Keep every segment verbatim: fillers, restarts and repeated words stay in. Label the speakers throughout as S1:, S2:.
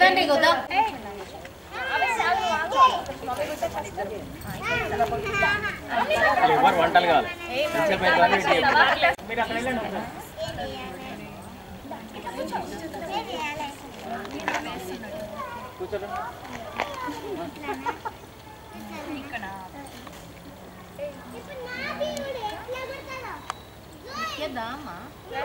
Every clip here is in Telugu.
S1: ఉందండి కదా
S2: ఎవరు వంటలు కావాలి మీరు అక్కడ వెళ్ళండి కూర్చోండి
S1: దామా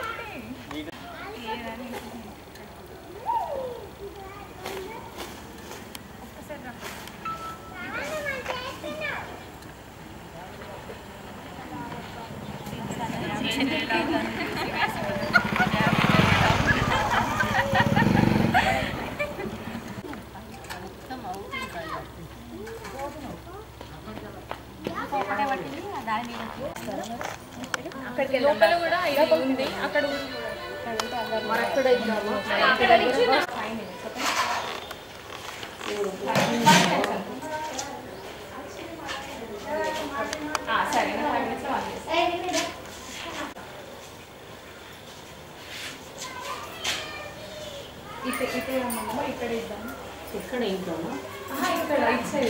S3: లోపల కూడా ఇది ఉంది అక్కడ
S1: మరి అక్కడ ఇద్దామా
S3: సరే ఇక్కడ ఇక్కడ ఇక్కడ ఇద్దాం
S1: ఇక్కడ ఇద్దామా
S3: ఇక్కడ ఇటు సైడ్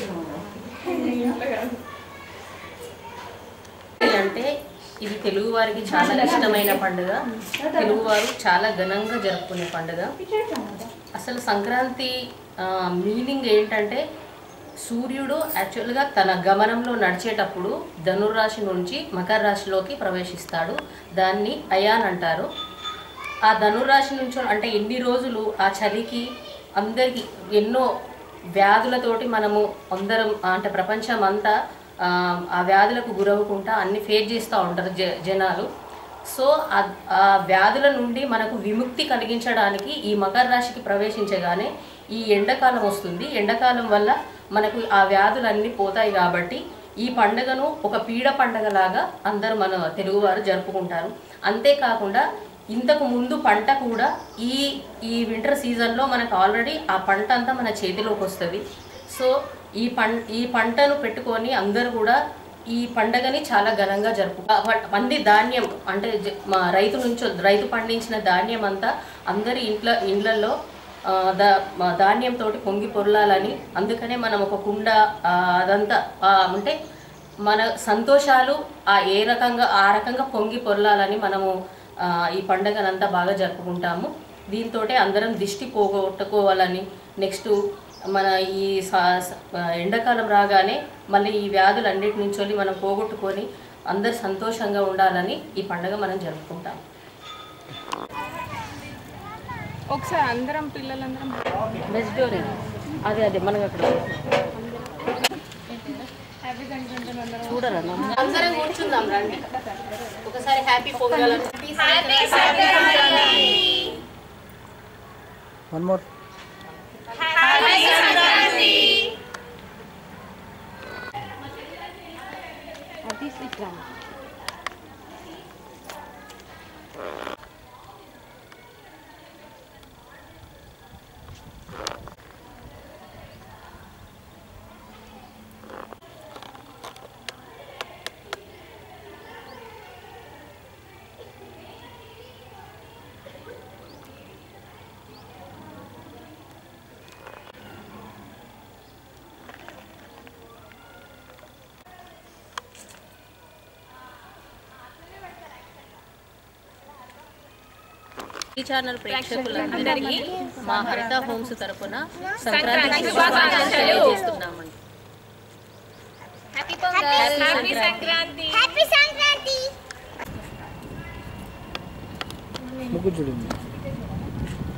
S1: అంటే ఇది తెలుగు వారికి చాలా ఇష్టమైన పండుగ. తెలుగువారు చాలా ఘనంగా జరుపుకునే పండుగ. అసలు సంక్రాంతి మీనింగ్ ఏంటంటే సూర్యుడు యాక్చువల్గా తన గమనంలో నడిచేటప్పుడు ధనుర్రాశి నుంచి మకర రాశిలోకి ప్రవేశిస్తాడు. దాన్ని అయాన్ అంటారు. ఆ ధనుర్రాశి నుంచి అంటే ఎన్ని రోజులు ఆ చలికి అందరికీ ఎన్నో వ్యాధులతోటి మనము అందరం అంటే ప్రపంచం అంతా ఆ వ్యాధులకు గురవుకుంటా అన్ని ఫేస్ చేస్తూ ఉంటారు జ జనాలు సో ఆ వ్యాధుల నుండి మనకు విముక్తి కలిగించడానికి ఈ మకర రాశికి ప్రవేశించగానే ఈ ఎండాకాలం వస్తుంది. ఎండాకాలం వల్ల మనకు ఆ వ్యాధులన్నీ పోతాయి కాబట్టి ఈ పండుగను ఒక పీడ పండుగలాగా అందరూ మన తెలుగువారు జరుపుకుంటారు. అంతేకాకుండా ఇంతకు ముందు పంట కూడా ఈ ఈ వింటర్ సీజన్లో మనకు ఆల్రెడీ ఆ పంట అంతా మన చేతిలోకి వస్తుంది. సో ఈ పం ఈ పంటను పెట్టుకొని అందరూ కూడా ఈ పండగని చాలా ఘనంగా జరుపుకుంటారు. అన్ని ధాన్యం అంటే మా రైతు నుంచి రైతు పండించిన ధాన్యం అంతా అందరి ఇంట్లో ఇండ్లలో దా ధాన్యంతో పొంగి పొర్లాలని అందుకనే మనం ఒక కుండ అదంతా అంటే మన సంతోషాలు ఆ ఏ రకంగా ఆ రకంగా పొంగి పొర్లాలని మనము ఈ పండగనంతా బాగా జరుపుకుంటాము. దీంతో అందరం దిష్టి పోగొట్టుకోవాలని నెక్స్ట్ మన ఈ ఎండాకాలం రాగానే మళ్ళీ ఈ వ్యాధులన్నిటి నుంచి మనం పోగొట్టుకొని అందరు సంతోషంగా ఉండాలని ఈ పండుగ మనం జరుపుకుంటాం.
S3: ఒకసారి అందరం పిల్లలందరం
S1: వెజిటేరియన్ అదే అదే మనకు అక్కడ చూడరా అందరం కూర్చుందాం రండి ఒకసారి హ్యాపీ పొంగల్
S2: వన్ మోర్
S1: అది శ్రీరామ్ ఈ ఛానల్ ప్రేక్షకులందరికీ మా హరిత హోమ్స్ తరపున సంక్రాంతి శుభాకాంక్షలు తెలియజేస్తున్నామండి. Happy Pongal, happy Sankranti, happy Sankranti.
S2: ముగ్గురు చూడండి.